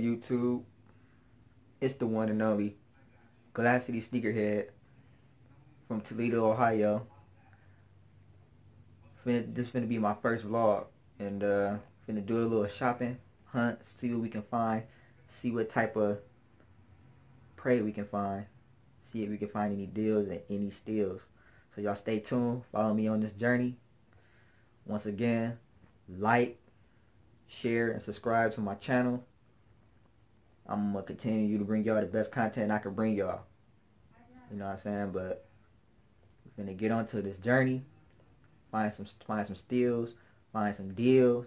YouTube? It's the one and only Glass City Sneakerhead from Toledo, Ohio. This finna be my first vlog, and finna do a little shopping hunt, see what we can find, see what type of prey we can find, see if we can find any deals and any steals. So y'all stay tuned, follow me on this journey. Once again, like, share, and subscribe to my channel. I'm gonna continue to bring y'all the best content I can bring y'all. You know what I'm saying? But we're finna get onto this journey, find some steals, find some deals,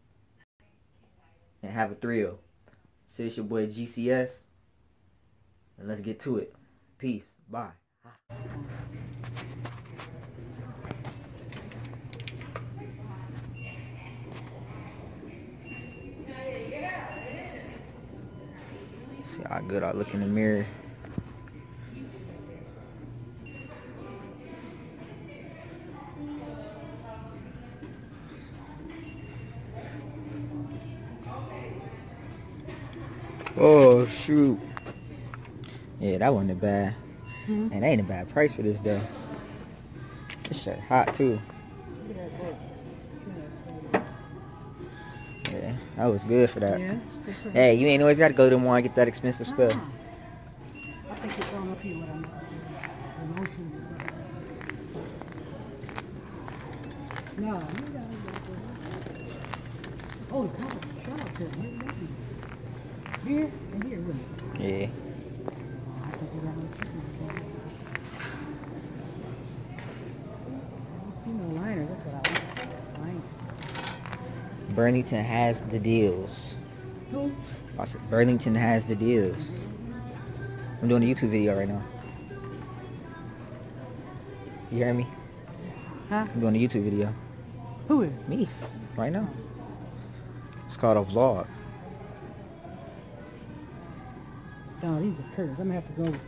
and have a thrill. So it's your boy GCS, and let's get to it. Peace. Bye. See how good I look in the mirror. Oh shoot. Yeah, that wasn't bad. And that ain't a bad price for this though. This shit hot too. Yeah, that was good for that. Yeah, hey, you ain't always gotta go to the mall and get that expensive stuff. I think it's on up here with No, oh, shout out to him. Here and here, wouldn't it? Yeah. I think we got no chicken. I don't see no liner. That's what I want. Liner. Burlington has the deals. Who? I said Burlington has the deals. I'm doing a YouTube video right now. You hear me? Huh? I'm doing a YouTube video. Who is? Me. Right now. It's called a vlog. No, these are curves. I'm gonna have to go.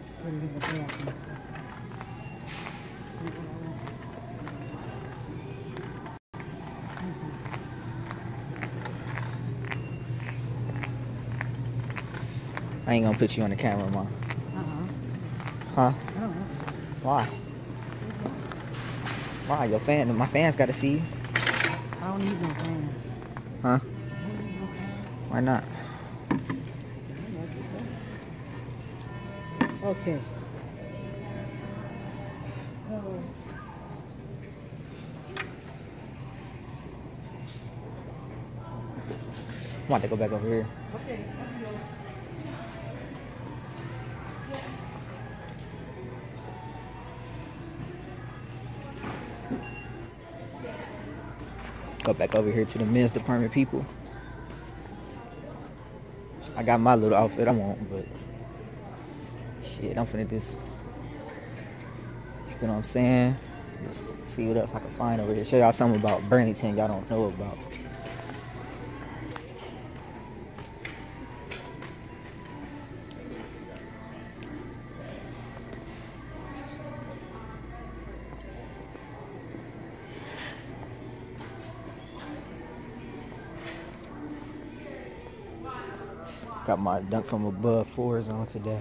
I ain't gonna put you on the camera, Mom. Huh? I don't know. Why? Why? My fans gotta see you. I don't need no fans. Huh? Why not? Okay. I'm about to go back over here. Okay. Go back over here to the men's department people. I got my little outfit I want, but shit, I'm finna just, you know what I'm saying? Just see what else I can find over here. Show y'all something about Burlington y'all don't know about. Got my Dunk from Above 4s on today.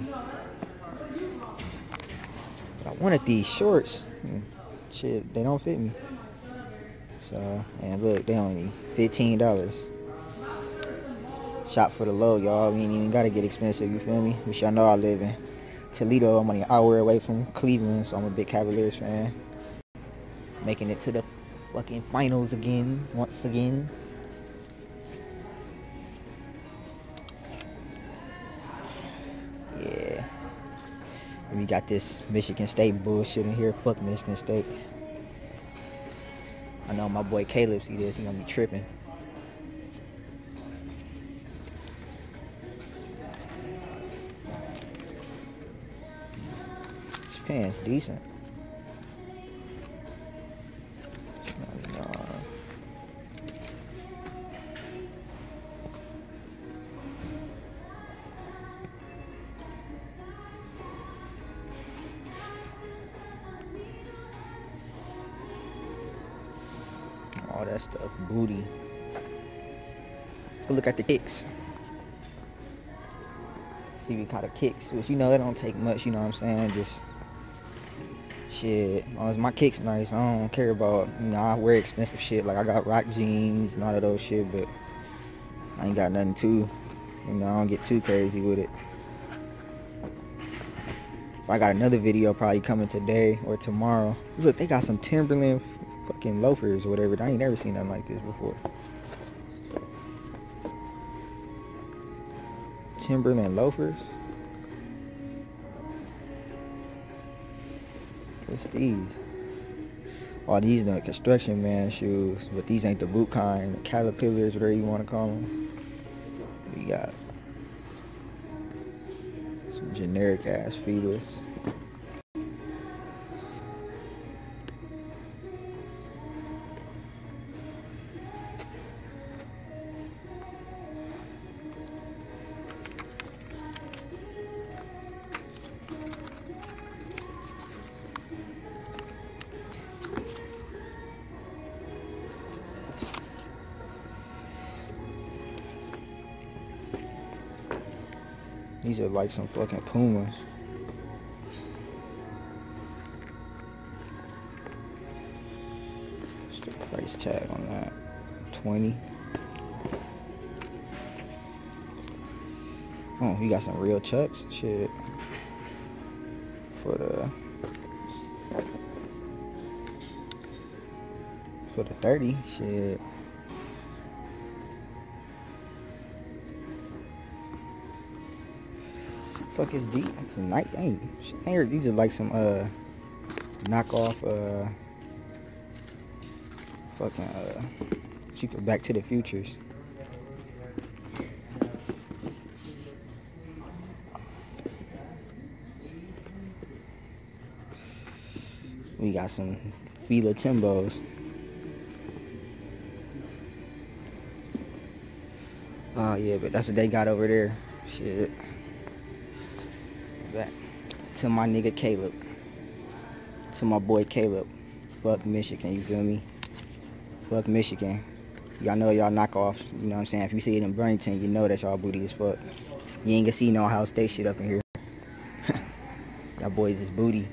But I wanted these shorts. Shit, they don't fit me. So, and look, they only $15. Shop for the low, y'all. We ain't even gotta get expensive, you feel me? Which y'all know I live in Toledo. I'm only an hour away from Cleveland, so I'm a big Cavaliers fan. Making it to the fucking finals again, once again. Yeah. We got this Michigan State bullshit in here. Fuck Michigan State. I know my boy Caleb see this. He gonna be tripping. This pants decent. All that stuff, booty. Let's go look at the kicks. See what kind of kicks, which, you know, it don't take much, you know what I'm saying? Just shit. As long as my kicks nice, I don't care about, you know, I wear expensive shit. Like, I got rock jeans and all of those shit, but I ain't got nothing too, you know, I don't get too crazy with it. I got another video probably coming today or tomorrow. Look, they got some Timberland fucking loafers or whatever. I ain't never seen nothing like this before. Timberland loafers? What's these? Oh, these are the construction man shoes, but these ain't the boot kind. The Caterpillars, whatever you want to call them. We got some generic ass feelers. These are like some fucking Pumas. What's the price tag on that? 20. Oh, you got some real Chucks? Shit. For the 30, shit. Fuck is these? Some night ain't. These are like some knockoff fucking Back to the Futures. We got some Fila Timbos. Oh yeah, but that's what they got over there. Shit. Back to my nigga Caleb. To my boy Caleb. Fuck Michigan, you feel me? Fuck Michigan. Y'all know y'all knockoffs. You know what I'm saying? If you see it in Burlington, you know that y'all booty as fuck. You ain't gonna see no Ohio State shit up in here. Y'all boys is booty.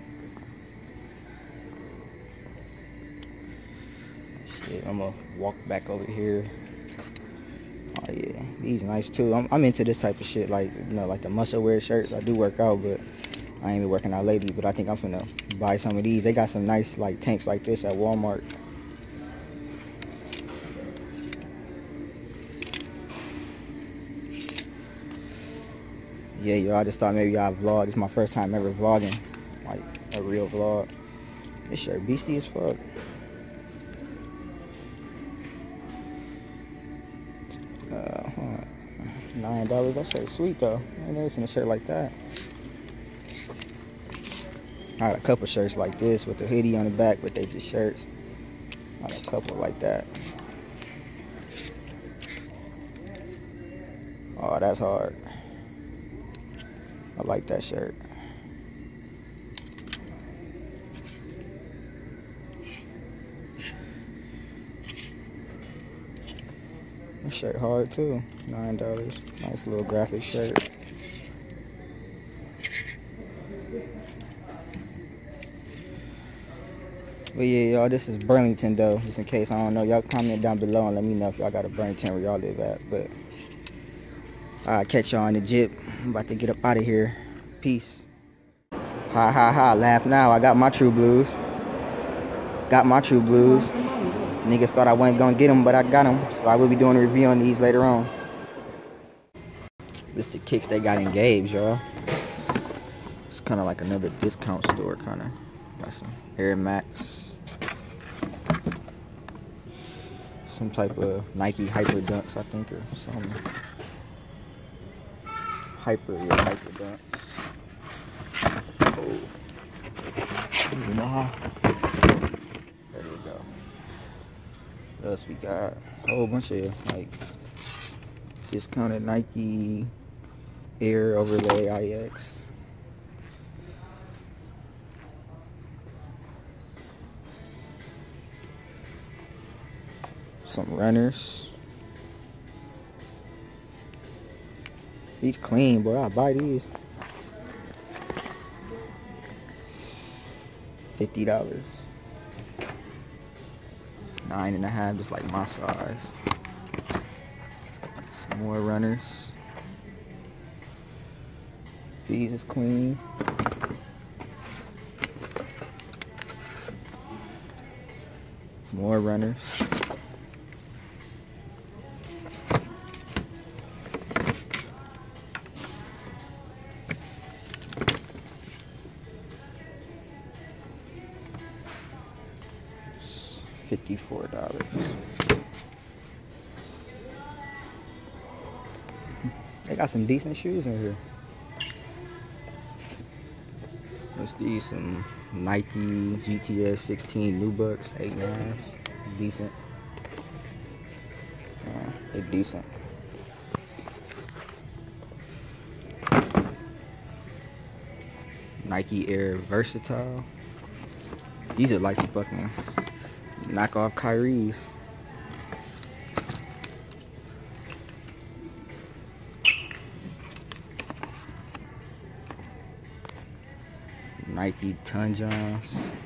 Shit, I'm gonna walk back over here. Oh yeah, these nice too. I'm into this type of shit, like, you know, like the muscle wear shirts. I do work out, but I ain't been working out lately. But I think I'm finna buy some of these. They got some nice like tanks like this at Walmart. Yeah, yo, I just thought maybe I'd vlog. This is my first time ever vlogging, like a real vlog. This shirt beastie as fuck. $9. That shirt's sweet though. I ain't never seen a shirt like that. I got a couple shirts like this with the hoodie on the back, but they just shirts. I got a couple like that. Oh, that's hard. I like that shirt. That shirt hard too. $9. Nice little graphic shirt. But yeah, y'all, this is Burlington though, just in case I don't know. Y'all comment down below and let me know if y'all got a Burlington where y'all live at. But I'll catch y'all in the Jeep. I'm about to get up out of here. Peace. Ha ha ha, laugh now. I got my True Blues. Got my True Blues. Niggas thought I wasn't gonna get them, but I got them. So I will be doing a review on these later on. This the kicks they got in Gabe's, y'all. It's kind of like another discount store, kind of. Got some Air Max. Some type of Nike Hyper Dunks, I think, or something. Hyper Dunks. Oh. Nah. There we go. What else we got? A whole bunch of like discounted Nike Air Overlay IX. Some runners. These clean, boy. I'll buy these. $50. 9.5, just like my size. Some more runners. These is clean. More runners. $54. They got some decent shoes in here. What's these? Some Nike GTS 16 Nubucks, 8.9s. Decent. They're decent. Nike Air Versatile. These are like some fucking knockoff Kyrie's. Nike Tunjons.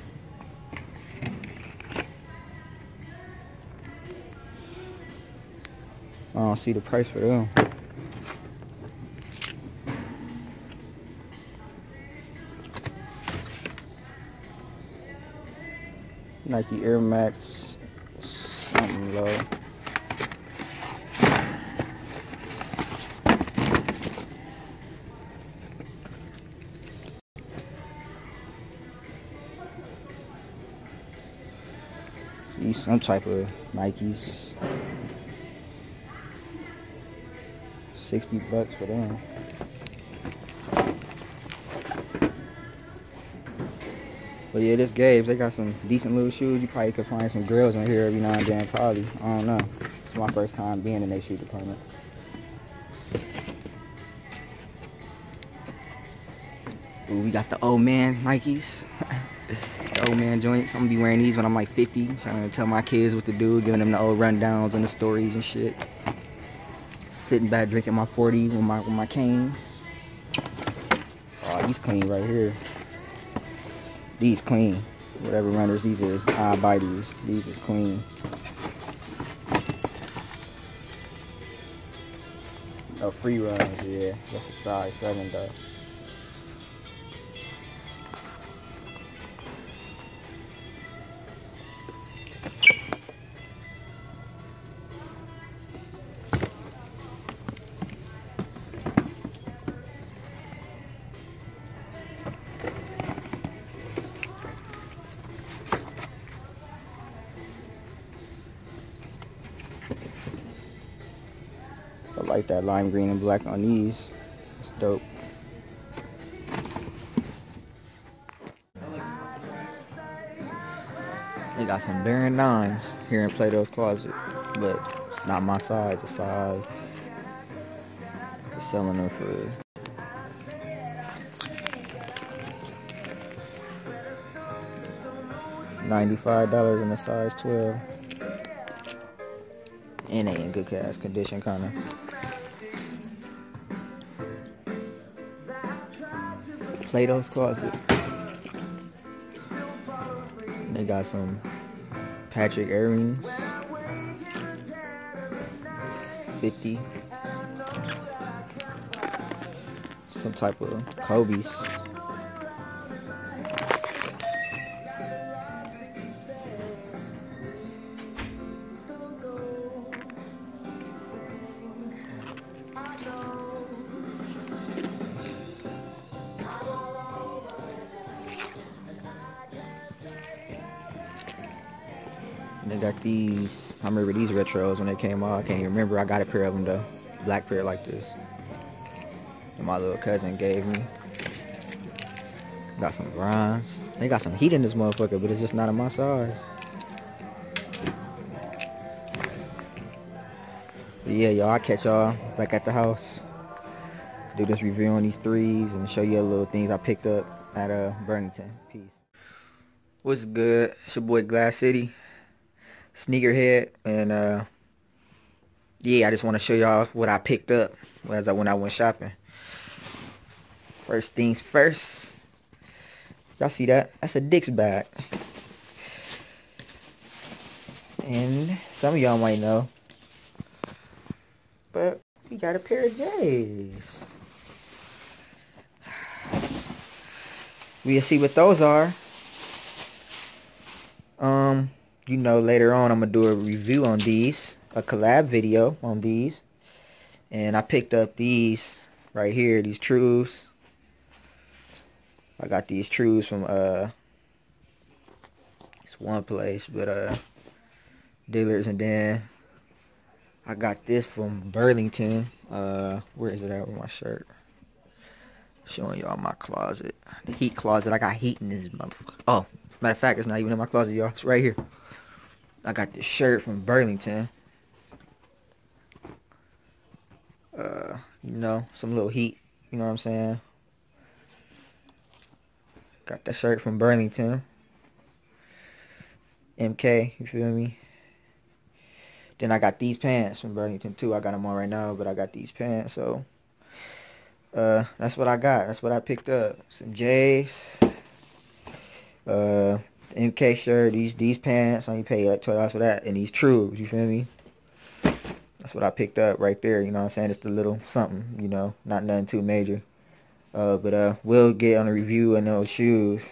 I don't see the price for them. Nike Air Max, something low. These some type of Nikes. $60 for them. But yeah, this Gabe's, they got some decent little shoes. You probably could find some grills in here every now and then, probably. I don't know. It's my first time being in their shoe department. Ooh, we got the old man Nikes. The old man joints. I'm gonna be wearing these when I'm like 50. Trying to tell my kids what to do, giving them the old rundowns and the stories and shit. Sitting back drinking my 40 with my cane. Oh, these clean right here. These clean. Whatever runners these is, I buy these. These is clean. Oh, free runs, yeah. That's a size 7 though. I like that lime green and black on these. It's dope. They got some Baron 9s here in Plato's Closet, but it's not my size. The size they're selling them for $95 in a size 12. And they in good ass condition, kind of. Plato's Closet. They got some Patrick earrings. 50. Some type of Kobe's. They got these. I remember these retros when they came out. I can't even remember. I got a pair of them though. Black pair like this. And my little cousin gave me. Got some bronze. They got some heat in this motherfucker, but it's just not in my size. But yeah, y'all, I'll catch y'all back at the house. Do this review on these threes and show you the little things I picked up at Burlington. Peace. What's good? It's your boy Glass City, Sneakerhead, and yeah, I just want to show y'all what I picked up when I went shopping. First things first. Y'all see that? That's a Dick's bag. And some of y'all might know, but we got a pair of J's. We'll see what those are. You know, later on I'm gonna do a review on these, a collab video on these. And I picked up these right here, these Trues. I got these Trues from it's one place, but Dillard's, and then I got this from Burlington. Where is it at with my shirt? Showing y'all my closet. The heat closet. I got heat in this motherfucker. Oh, matter of fact, it's not even in my closet, y'all. It's right here. I got this shirt from Burlington. You know, some little heat. You know what I'm saying? Got that shirt from Burlington. MK, you feel me? Then I got these pants from Burlington too. I got them on right now, but I got these pants, so that's what I got. That's what I picked up. Some J's. MK shirt, these pants, I only pay like $12 for that, and these Trues, you feel me? That's what I picked up right there, you know what I'm saying? It's a little something, you know, not nothing too major. But we'll get on a review on those shoes.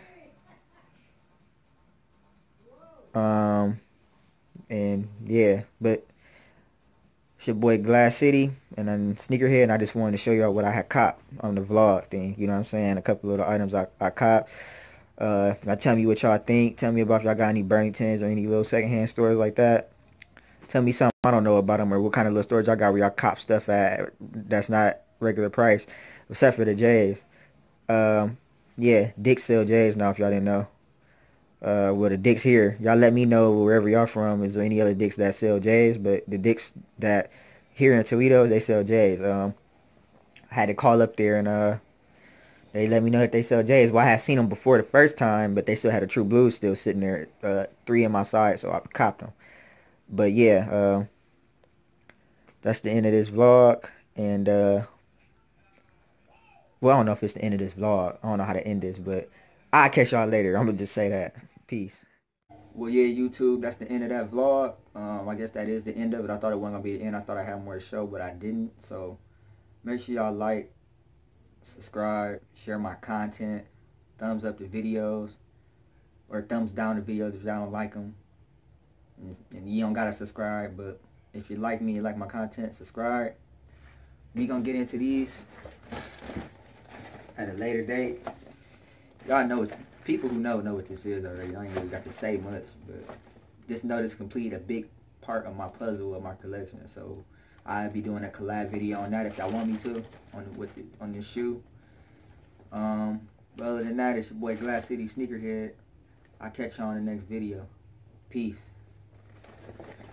And yeah, but it's your boy Glass City, and I'm Sneakerhead, and I just wanted to show y'all what I had copped on the vlog thing, you know what I'm saying? A couple little items I copped. Now tell me what y'all think. Tell me about if y'all got any Burlingtons or any little secondhand stores like that. Tell me something I don't know about them, or what kind of little stores y'all got where y'all cop stuff at that's not regular price, except for the J's. Yeah, Dick's sell J's now if y'all didn't know. Well, the Dicks here, y'all let me know wherever y'all from, is there any other Dicks that sell J's, but the Dicks that here in Toledo, they sell J's. I had to call up there, and they let me know that they sell J's. Well, I had seen them before the first time, but they still had a True Blues still sitting there, 3 in my side, so I copped them. But yeah, that's the end of this vlog, and well, I don't know if it's the end of this vlog. I don't know how to end this, but I'll catch y'all later. I'm gonna just say that. Peace. Well, yeah, YouTube, that's the end of that vlog. I guess that is the end of it. I thought it wasn't gonna be the end. I thought I had more to show, but I didn't. So make sure y'all like, subscribe, share my content, thumbs up the videos, or thumbs down the videos if y'all don't like them. And you don't gotta subscribe, but if you like me, you like my content, subscribe. We gonna get into these at a later date. Y'all know, people who know what this is already. I ain't really got to say much, but just know this complete a big part of my puzzle of my collection. So I'll be doing a collab video on that if y'all want me to, on this shoe. But other than that, it's your boy Glass City Sneakerhead. I'll catch y'all in the next video. Peace.